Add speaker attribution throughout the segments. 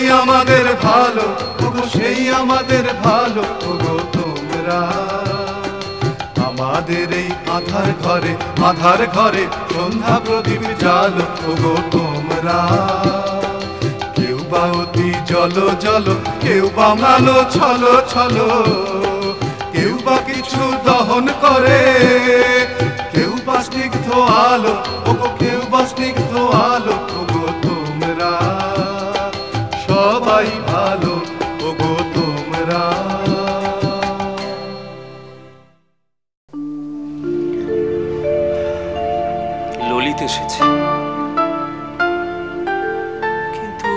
Speaker 1: আমাদের ভালো, ওগো সেই আমাদের ভালো, ওগো তোমরা আমাদের এই আধার ঘরে সন্ধ্যা প্রদীপ জালো, ওগো তোমরা কেউ বা অতি জলো জলো, কেউ বা মালো ছলো ছলো, কেউ বা কিছু দহন করে, কেউ বা স্নিগ্ধ আলো, ওগো কেউ বা স্নিগ্ধ আলো, ওগো তোমরা সবাই ভালো, ওগো তোমরা।
Speaker 2: ললিত এসেছে, কিন্তু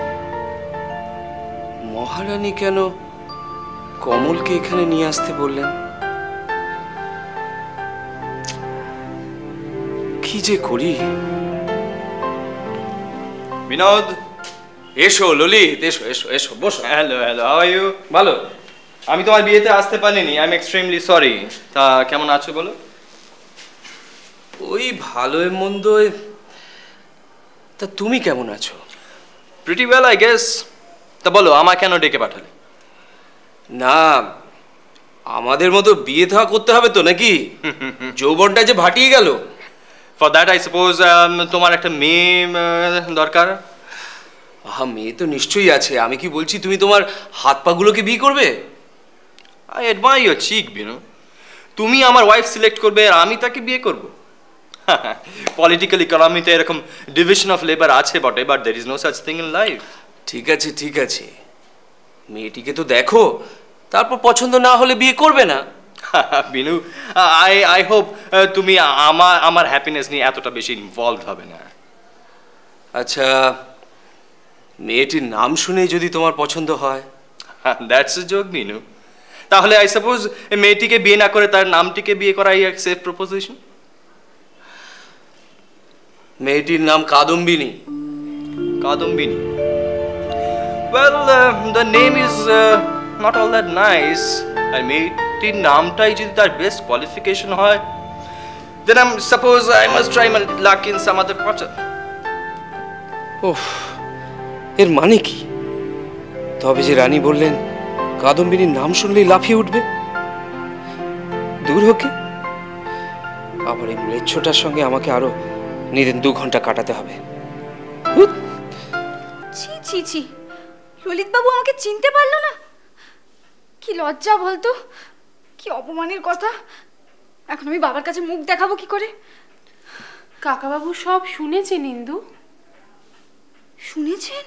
Speaker 2: মহারানী কেন কমলকে এখানে নিয়ে আসতে বললেন? কি যে করি।
Speaker 3: বিনোদ,
Speaker 2: এসো ললিত, এসো এসো এসো, বসো।
Speaker 3: Hello hello, how are you?
Speaker 2: ভালো।
Speaker 3: আমি তোমার বিয়েতে আসতে পারিনি, আই এম এক্সট্রিমলি সরি। তা কেমন আছো বলো?
Speaker 2: ওই ভালোয় মন্দয়। তা তুমি কেমন আছো?
Speaker 3: Pretty well I guess. তা বলো, আমায় কেন ডেকে পাঠালে?
Speaker 2: না, আমাদের মতো বিয়ে থা করতে হবে তো নাকি? যৌবনটা যে ভাটিয়ে গেল।
Speaker 3: ফর দ্যাট আই সাপোজ তোমার একটা মেয়ে দরকার।
Speaker 2: আহা, মেয়ে তো নিশ্চয়ই আছে। আমি কি বলছি, তুমি তোমার হাত পাগুলোকে বিয়ে করবে?
Speaker 3: I admire your cheek Bino. তুমি আমার ওয়াইফ সিলেক্ট করবে আর আমি তাকে বিয়ে করব? পলিটিক্যাল ইকোনমিতে এরকম ডিভিশন অফ লেবার আছে বটে, but there is no such thing in life.
Speaker 2: ঠিক আছে ঠিক আছে, মেয়েটিকে তো দেখো, তারপর পছন্দ না হলে বিয়ে করবে না।
Speaker 3: বিনু, আই হোপ তুমি আমার হ্যাপিনেস নিয়ে এতটা বেশি ইনভলভ হবে না।
Speaker 2: আচ্ছা, মেয়েটির নাম শুনে যদি তোমার পছন্দ হয়?
Speaker 3: That's a joke Binu. তাহলে আই সাপোজ মেয়েটিকে বিয়ে না করে তার নামটিকে বিয়ে করাই এক সেফ প্রপোজিশন।
Speaker 2: মেয়েটির নাম Kadambini.
Speaker 3: Kadambini? Well, the name is not all that nice. আর মেয়েটির নামটাই যদি তার বেস্ট কোয়ালিফিকেশন হয়, then I suppose I must try my luck in some other quarter.
Speaker 2: Oh, এর মানে কি? তবে যে রানী বললেন কাদম্বিনীর নাম শুনলেই লাফিয়ে উঠবে। দূর হোকে, আবার এই ম্লেচ্ছটার সঙ্গে আমাকে আরো নিদেন 2 ঘন্টা কাটাতে হবে।
Speaker 4: ছি ছি ছি, ললিত বাবু আমাকে চিনতে পারলো না? কি লজ্জা বলতো, কি অপমানের কথা। এখন আমি বাবার কাছে মুখ দেখাবো কি করে?
Speaker 5: কাকাবাবু সব শুনেছেন ইন্দু।
Speaker 4: শুনেছেন?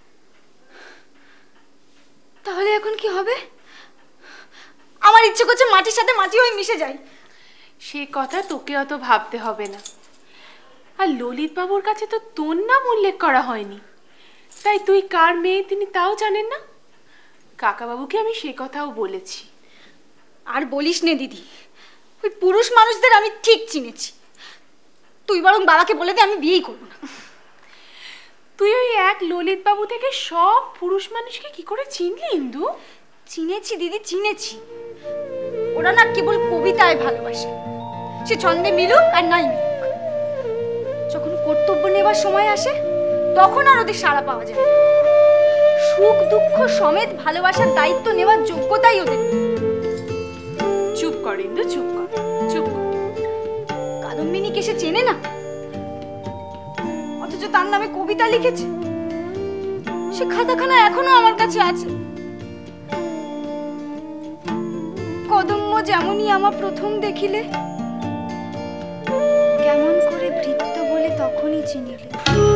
Speaker 4: তাহলে এখন কি হবে? আমার ইচ্ছে করছে মাটির সাথে মাটি হয়ে মিশে যাই।
Speaker 5: সে কথা তোকে অত ভাবতে হবে না। আর ললিত বাবুর কাছে তো তোর নাম উল্লেখ করা হয়নি, তাই তুই কার মেয়ে তিনি তাও জানেন না। কাকাবাবুকে আমি সে কথাও বলেছি।
Speaker 4: আর বলিস নে দিদি, ওই পুরুষ মানুষদের আমি ঠিক চিনেছি। তুই বরং বাবাকে বলে দে আমি বিয়েই করবো না।
Speaker 5: তুই ওই এক ললিত বাবু থেকে সব পুরুষ মানুষকে কি করে চিনলি ইন্দু?
Speaker 4: চিনেছি দিদি, চিনেছি। ওরা না কেবল কবিতায় ভালোবাসে, সে ছন্দে মিলুক আর নাই মিলুক। যখন কর্তব্য নেবার সময় আসে তখন আর ওদের সাড়া পাওয়া যায় না। সুখ দুঃখ সমেত ভালোবাসার দায়িত্ব নেওয়ার যোগ্যতাই ওদের।
Speaker 5: চুপ কর ইন্দু, চুপ কর, চুপ কর।
Speaker 4: কাদম্বিনীকে সে চেনে না, অথচ তার নামে কবিতা লিখেছে। সে খাতাখানা এখনো আমার কাছে আছে। কদম্ব যেমনই আমার প্রথম দেখিলে, কেমন করে ভৃত্য বলে তখনই চিনিলে।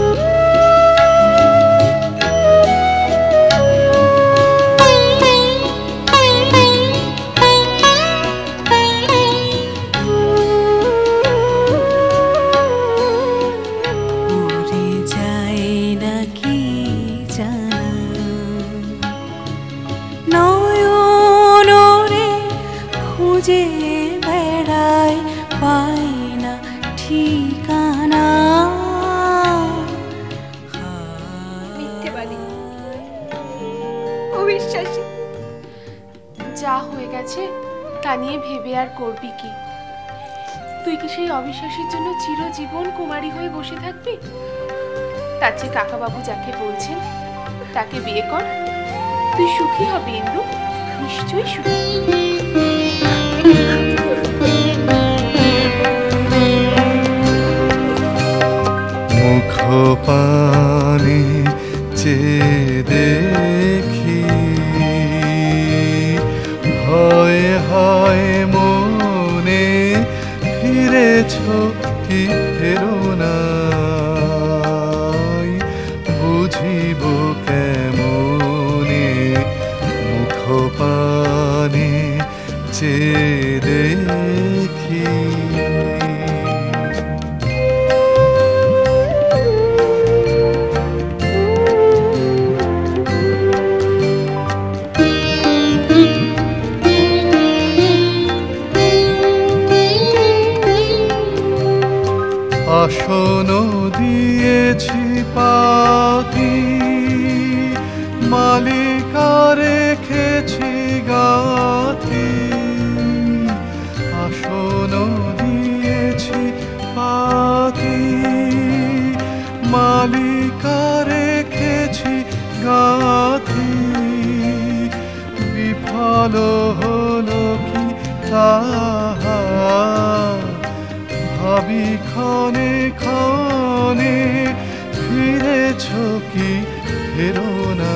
Speaker 5: যা হয়ে গেছে তা নিয়ে ভেবে আর করবি কি? তুই কি সেই অবিশ্বাসীর জন্য চিরজীবন কুমারী হয়ে বসে থাকবি? তার চেয়ে কাকাবাবু যাকে বলছেন তাকে বিয়ে কর, তুই সুখী হবি ইন্দু, নিশ্চয়ই সুখী।
Speaker 1: মুখ পানে চেয়ে দেখি, হয় হয় মনে ফিরেছ কি ফেরো নাই, বুঝিব কেমনে মুখ পানে চেয়ে দেখি। আসন দিয়েছি পাতি, মালিকা রেখেছি গাথি। আসন দিয়েছি পাতি, মালিকা রেখেছি গাথি। বিফল হলো কি তাহা ভাবি ক্ষণে ক্ষণে, ফিরেছ কি ফেরো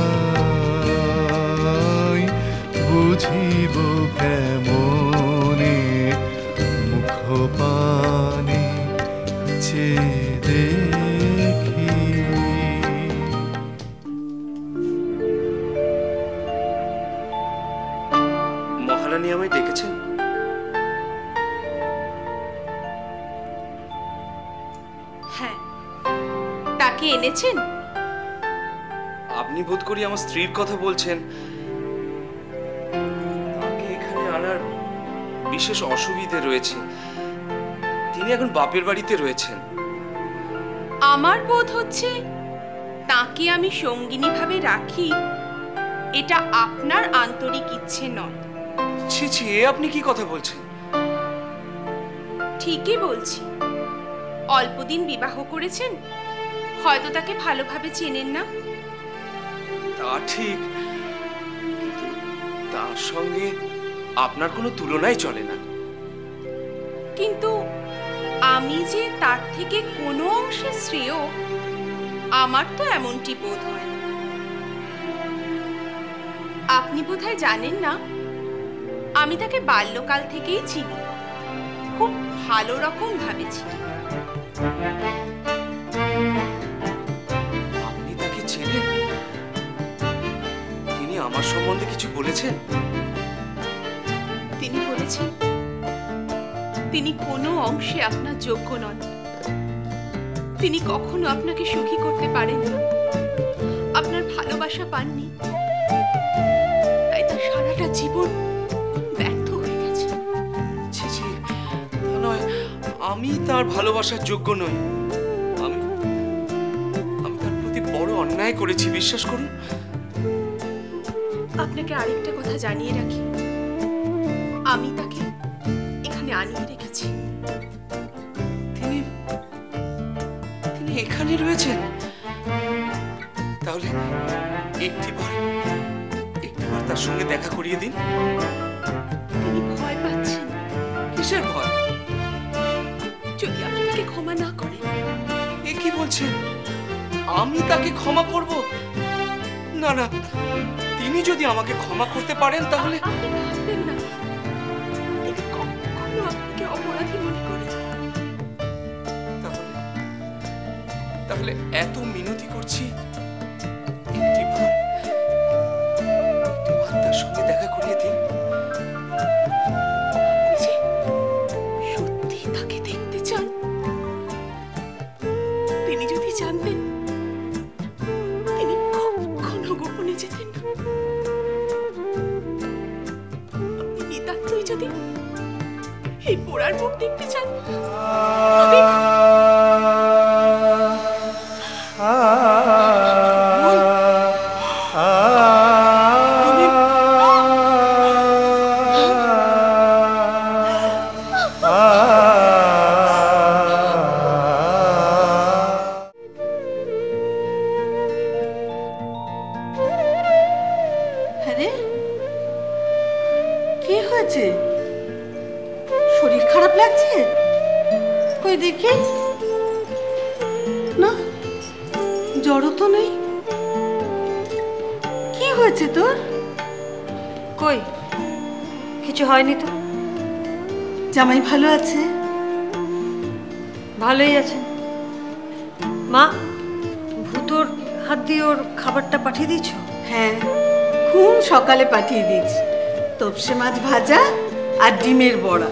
Speaker 1: নাই, বুঝিব কেমনে মুখ পানে চেয়ে দেখি।
Speaker 2: মহারানী আমায় ডেকেছেন?
Speaker 5: হ্যাঁ, তাকে এনেছেন?
Speaker 2: আপনি বোধ করি আমার স্ত্রীর কথা বলছেন। তাকে এখানে আনার বিশেষ অসুবিধে রয়েছে, তিনি এখন বাপের বাড়িতে রয়েছেন।
Speaker 5: আমার বোধ হচ্ছে তাকে আমি সঙ্গিনী ভাবে রাখি, এটা আপনার আন্তরিক ইচ্ছে নয়।
Speaker 2: ছি ছি, এ আপনি কি কথা বলছেন?
Speaker 5: ঠিকই বলছি। অল্পদিন বিবাহ করেছেন, হয়তো তাকে ভালোভাবে চেনেন না।
Speaker 2: তা ঠিক, কিন্তু তার সঙ্গে আপনার কোনো তুলনাই চলে না।
Speaker 5: কিন্তু আমি যে তার থেকে কোনো অংশে শ্রেয়, আমার তো এমনটি বোধ হয় না। আপনি বোধহয় জানেন না, আমি তাকে বাল্যকাল থেকেই চিনি, খুব ভালো রকম ভাবে চিনি।
Speaker 2: আপনি তাকে চেনেন? তিনি আমার সম্বন্ধে কিছু বলেছেন?
Speaker 5: তিনি বলেছেন তিনি কোনো অংশে আপনার যোগ্য নন, তিনি কখনো আপনাকে সুখী করতে পারেন না, আপনার ভালোবাসা পাননি, তাই তার সারাটা জীবন ব্যর্থ হয়ে গেছে।
Speaker 2: ছি ছি, তা নয়, আমি তার ভালোবাসার যোগ্য নই। আমি তার প্রতি বড় অন্যায় করেছি, বিশ্বাস করুন।
Speaker 5: আপনাকে আরেকটা কথা জানিয়ে রাখি, আমি তাকে এখানে আনিয়ে রেখেছি।
Speaker 2: তিনি এখানে রয়েছেন? তাহলে একটিবার তার সঙ্গে দেখা করিয়ে দিন।
Speaker 5: তিনি ভয় পাচ্ছেন।
Speaker 2: কিসের ভয়?
Speaker 5: যদি আপনি তাকে ক্ষমা না করেন।
Speaker 2: এ কি বলছেন? আমি তাকে ক্ষমা করব? না না, তিনি যদি আমাকে ক্ষমা করতে পারেন তাহলে।
Speaker 5: আপনি ভাববেন না, তিনি কখনো আপনাকে অপরাধী মনে করেন।
Speaker 2: তাহলে এত মিনতি করছি, একটিবার তার সঙ্গে দেখা করিয়ে দিন।
Speaker 5: সত্যি তাকে দেখতে চান? তিনি যদি জানতেন, তিনি কখনো গোপনে যেতেন না। আপনি নিতান্তই যদি এই পোড়ার মুখ দেখতে চান,
Speaker 6: কি হয়েছে? শরীর খারাপ লাগছে? কই দেখি। না, জ্বরও তো নেই। কি হয়েছে তোর?
Speaker 7: কই কিছু হয়নি তো।
Speaker 6: জামাই ভালো আছে?
Speaker 7: ভালোই আছে। মা, ভূতোর হাত দিয়ে ওর খাবারটা পাঠিয়ে দিয়েছ?
Speaker 6: হ্যাঁ, খুব সকালে পাঠিয়ে দিয়েছি। তপসে মাছ ভাজা আর ডিমের বড়া।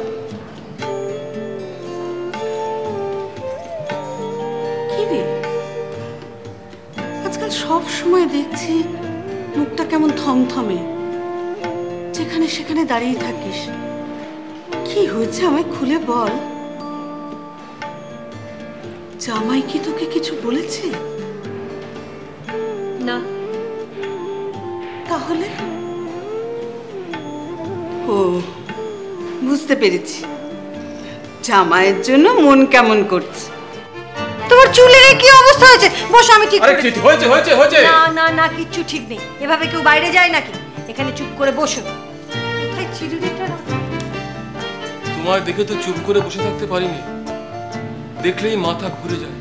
Speaker 6: কি রে, আজকাল সব সময় দেখছি মুখটা কেমন থমথমে, যেখানে সেখানে দাঁড়িয়ে থাকিস। কি হয়েছে আমায় খুলে বল। জামাই কি তোকে কিছু বলেছে?
Speaker 7: না।
Speaker 6: তাহলে? ও, বুঝতে পেরেছি, জামাইয়ের জন্য মন কেমন করছে।
Speaker 7: তোমার চুলের কি অবস্থা হয়েছে? বসো, আমি ঠিক
Speaker 8: আরে ঠিক হয়েছে হয়েছে হয়েছে।
Speaker 7: না না না, কিচ্ছু ঠিক নেই। এভাবে কেউ বাইরে যায় নাকি? এখানে চুপ করে বসো। কোথায় চিরুনিটা?
Speaker 8: তোমার দেখে তো চুপ করে বসে থাকতে পারিনি, দেখলেই মাথা ঘুরে যায়।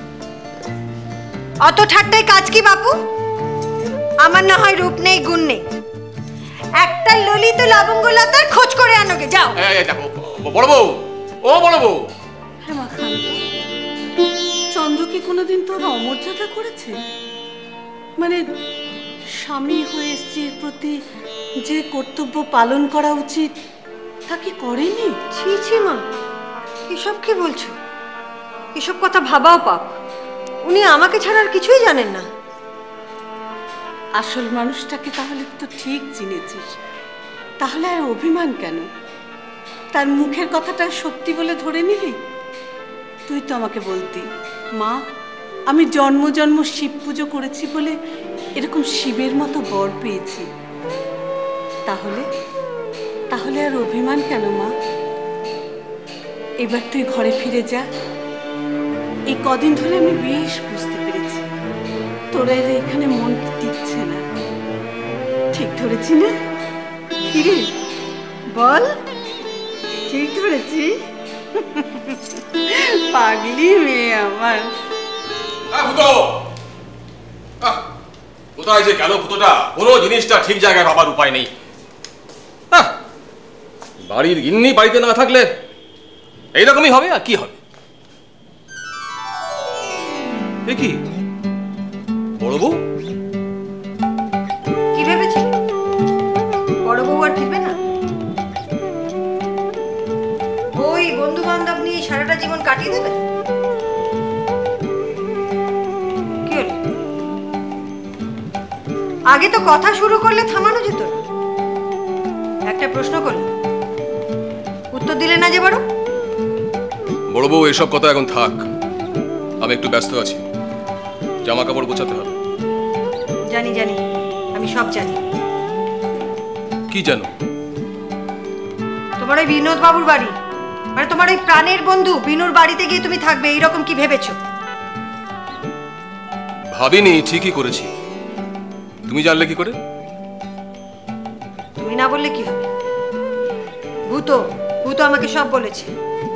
Speaker 7: অত ঠাট্টায় কাজ কি বাপু? আমার না হয় রূপ নেই গুণ নেই, একটা ললিত লবঙ্গ লতার খোঁজ করে আনোগে, যাও।
Speaker 8: দেখো বড় বউ, ও বড় বউ।
Speaker 6: হ্যাঁ মা, শান্ত। চন্দ্র কি কোনোদিন তোর অমর্যাদা করেছে? মানে স্বামী হয়ে স্ত্রীর প্রতি যে কর্তব্য পালন করা উচিত তা কি করেনি?
Speaker 7: ছি ছি মা, এসব কি বলছো? এসব কথা ভাবাও পাপ। উনি আমাকে ছাড়া আর কিছুই জানেন না।
Speaker 6: আসল মানুষটাকে তাহলে তো ঠিক চিনেছিস, তাহলে আর অভিমান কেন? তার মুখের কথাটা সত্যি বলে ধরে নিলি? তুই তো আমাকে বলতি, মা আমি জন্ম জন্ম শিব পুজো করেছি বলে এরকম শিবের মতো বর পেয়েছি। তাহলে তাহলে আর অভিমান কেন মা? এবার তুই ঘরে ফিরে যা। এই কদিন ধরে আমি বেশ বুঝতে পেরেছি তোরা এখানে মন টিকছে না। ঠিক ধরেছি না? কিরে বল, ঠিক ধরেছি? পাগলি মেয়ে আমার।
Speaker 8: কোথায় যে গেল ভূতটা? কোনো জিনিসটা ঠিক জায়গায় ভাবার উপায় নেই। বাড়ির গিন্নি বাড়িতে না থাকলে এইরকমই হবে, আর কি হবে? কি বড় বউ
Speaker 7: কি ভেবেছি? বড় বউ আর ফিরবে না? ওই বন্ধু বান্ধব নিয়ে সারাটা জীবন কাটিয়ে দেবে? কি হলো? আগে তো কথা শুরু করলে থামানো যেত না। একটা প্রশ্ন করলে উত্তর দিলে না যে বড়।
Speaker 8: বড় বউ এসব কথা এখন থাক, আমি একটু ব্যস্ত আছি, জামা কাপড় গোছাতে হবে।
Speaker 7: জানি জানি, আমি সব জানি।
Speaker 8: কি জানো?
Speaker 7: তোমার ওই বিনোদ বাবুর বাড়ি, মানে তোমার ওই প্রাণের বন্ধু বিনুর বাড়িতে গিয়ে তুমি থাকবে, এইরকম কি ভেবেছো?
Speaker 8: ভাবিনি, ঠিকই করেছি। তুমি জানলে কি করে?
Speaker 7: তুমি না বললে কি হবে? ভূত ভূত আমাকে সব বলেছে।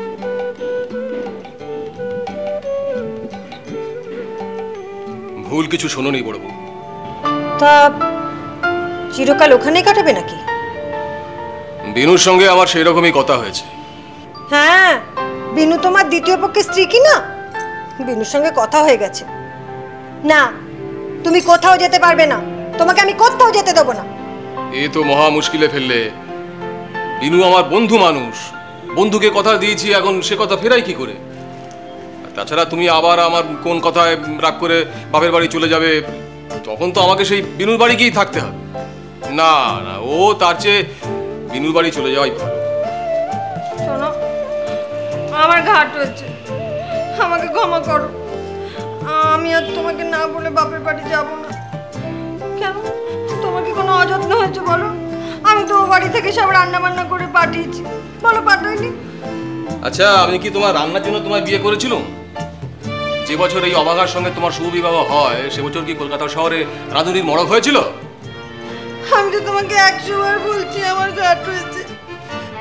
Speaker 8: ভুল কিছু শোনোনি বড় বউ।
Speaker 7: তা চিরকাল ওখানেই কাটাবে নাকি?
Speaker 8: বিনুর সঙ্গে আমার সেই রকমই কথা হয়েছে।
Speaker 7: হ্যাঁ, বিনু তোমার দ্বিতীয় পক্ষের স্ত্রী কি না? বিনুর সঙ্গে কথা হয়ে গেছে। না, তুমি কোথাও যেতে পারবে না, তোমাকে আমি কোথাও যেতে দেবো না।
Speaker 8: এ তো মহা মুশকিলে ফেললে। বিনু আমার বন্ধু মানুষ, বন্ধুকে কথা দিয়েছি, এখন সে কথা ফেরাই কি করে? তাছাড়া তুমি আবার আমার কোন কথায় রাগ করে বাপের বাড়ি চলে যাবে, তখন তো আমাকে সেই বিনুর বাড়ি গিয়েই থাকতে হবে। না না, ও তার চেয়ে বিনুর বাড়ি চলে যাওয়াই ভালো।
Speaker 7: শোনো, আমার ঘাট হয়েছে, আমাকে ক্ষমা করো। আমি আর তোমাকে না বলে বাপের বাড়ি যাব না। কেন? তোমার কি কোনো অযত্ন হয়েছে বলো? আমি তো ও বাড়ি থেকে সব রান্না বান্না করে পাঠিয়েছি, বলো পাঠাইনি?
Speaker 8: আচ্ছা, আমি কি তোমার রান্নার জন্য তোমায় বিয়ে করেছিলাম? যে বছর এই অভাগার সঙ্গে তোমার শুভ বিবাহ হয়, সে বছর কি কলকাতা শহরে রাঁধুনির মড়ক হয়েছিল?
Speaker 7: আমি তো তোমাকে 100 বার বলছি আমার ঘাট হয়েছে।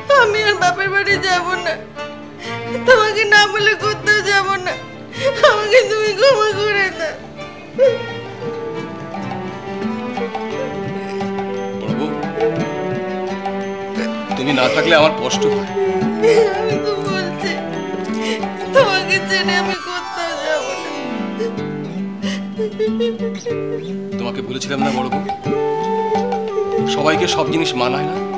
Speaker 7: আমি আর বাপের বাড়ি যাব না, তোমাকে না বলে কোথাও যাব না, আমাকে তুমি ক্ষমা করে দাও।
Speaker 8: তুমি না থাকলে আমার কষ্ট হয়।
Speaker 7: আমি তো বলছি তোমাকে ছেড়ে আমি কোথাও যাব না।
Speaker 8: তোমাকে বলেছিলাম না বড় বউ, সবাইকে সব জিনিস মানায় না।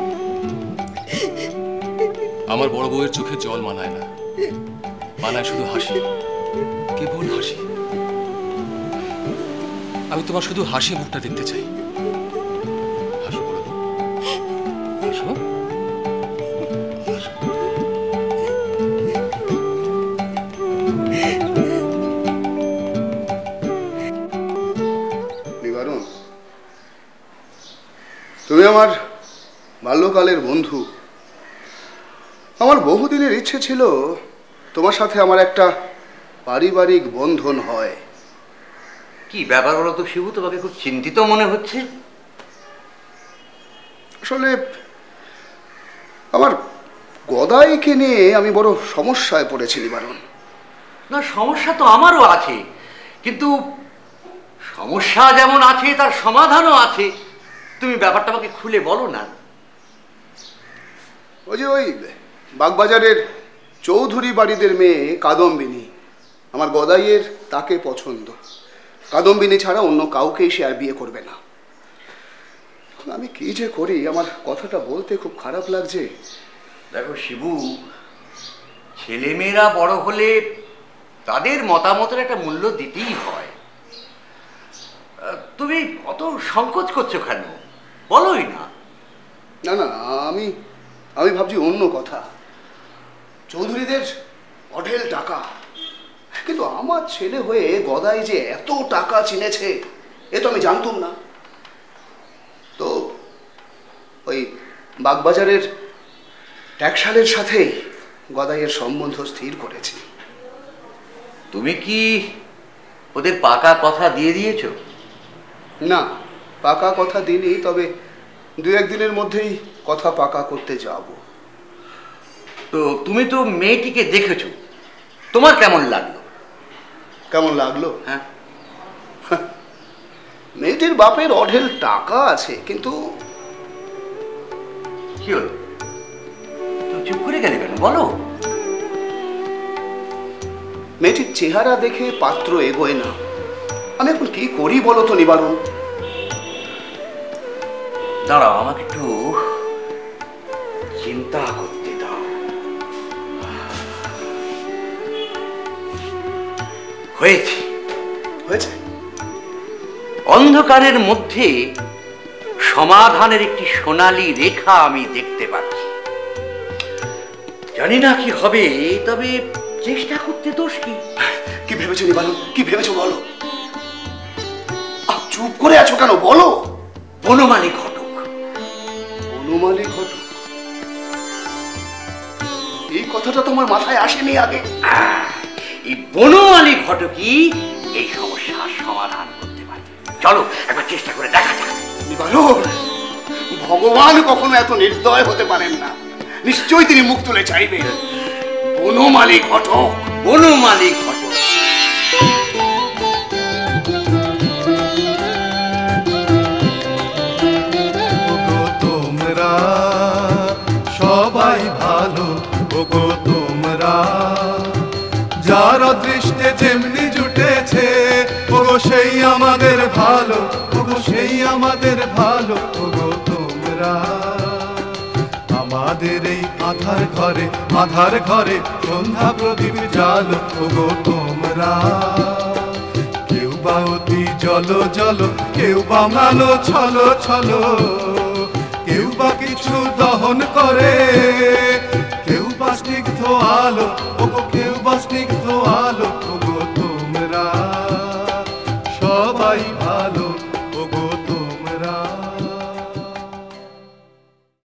Speaker 8: আমার বড় বউয়ের চোখে জল মানায় না, মানায় শুধু হাসি, কেবল হাসি। আমি তোমার শুধু হাসি মুখটা দেখতে চাই। হাসো বড় বউ, হাসো।
Speaker 9: নিবারণ, তুমি আমার বাল্যকালের বন্ধু। আমার বহুদিনের ইচ্ছে ছিল তোমার সাথে আমার একটা পারিবারিক বন্ধন হয়।
Speaker 10: কি ব্যাপার বলো তো শিবু, তোমাকে খুব চিন্তিত মনে হচ্ছে।
Speaker 9: আসলে আমার গদাইকে নিয়ে আমি বড় সমস্যায় পড়েছি নিবারণ।
Speaker 10: না, সমস্যা তো আমারও আছে, কিন্তু সমস্যা যেমন আছে তার সমাধানও আছে। তুমি ব্যাপারটা আমাকে খুলে বলো না।
Speaker 9: ওই বাগবাজারের চৌধুরী বাড়িদের মেয়ে কাদম্বিনী, আমার গদাইয়ের তাকে পছন্দ। কাদম্বিনী ছাড়া অন্য কাউকেই সে আর বিয়ে করবে না। আমি কি যে করি, আমার কথাটা বলতে খুব খারাপ লাগছে।
Speaker 10: দেখো শিবু, ছেলেমেয়েরা বড় হলে তাদের মতামতের একটা মূল্য দিতেই হয়। তুমি অত সংকোচ করছো কেন, বলোই না।
Speaker 9: না না, আমি ভাবছি অন্য কথা। চৌধুরীদের অঢেল টাকা, কিন্তু আমার ছেলে হয়ে গদাই যে এত টাকা চিনেছে এ তো আমি জানতাম না। তো ওই বাগবাজারের ট্যাক্সালের সাথে গদাইয়ের সম্বন্ধ স্থির করেছি।
Speaker 10: তুমি কি ওদের পাকা কথা দিয়ে দিয়েছ?
Speaker 9: না, পাকা কথা দিইনি, তবে দু একদিনের মধ্যেই কথা পাকা করতে যাব।
Speaker 10: তো তুমি তো মেয়েটিকে দেখেছ, তোমার কেমন লাগলো?
Speaker 9: কেমন লাগলো?
Speaker 10: হ্যাঁ,
Speaker 9: মেয়েটির বাপের অঢেল টাকা আছে, কিন্তু
Speaker 10: কি হলো, তুমি চুপ করে গেলে কেন, বলো।
Speaker 9: মেয়েটির চেহারা দেখে পাত্র এগোয় না। আমি এখন কি করি বলো তো নিবারণ?
Speaker 10: দাঁড়াও, আমাকে একটু চিন্তা করতে দাও।
Speaker 9: হয়েছে।
Speaker 10: অন্ধকারের মধ্যে সমাধানের একটি সোনালী রেখা আমি দেখতে পাচ্ছি। জানি না কি হবে, তবে চেষ্টা করতে দোষ কি?
Speaker 9: কি ভেবেছো নিবারণ, কি ভেবেছো বলো? চুপ করে আছো কেন, বলো।
Speaker 10: বনমালী ঘটক।
Speaker 9: বনমালী ঘটক? এই কথাটা তোমার মাথায় আসেনি আগে।
Speaker 10: এই বনমালী ঘটকই এই সমস্যার সমাধান করতে পারে। চলো একবার চেষ্টা করে দেখা যাক।
Speaker 9: নিবারণ, ভগবান কখনো এত নির্দয় হতে পারেন না। নিশ্চয়ই তিনি মুখ তুলে চাইবেন। বনমালী ঘটক,
Speaker 10: বনমালী ঘটক।
Speaker 1: তোমরা সবাই ভালো, ওগো তোমরা যার দৃষ্টে যেমনি জুটেছে, ওগো সেই আমাদের ভালো, ওগো সেই আমাদের ভালো। ওগো তোমরা আমাদের এই আধার ঘরে সন্ধ্যা প্রদীপ জালো। ওগো তোমরা কেউ বা অতি জলো, কেউ বা মালো ছলো, কেউ বা কিছু দহন করে, কেউ বা স্নিগ্ধ আলো, ওগো কেউ বা স্নিগ্ধ আলো।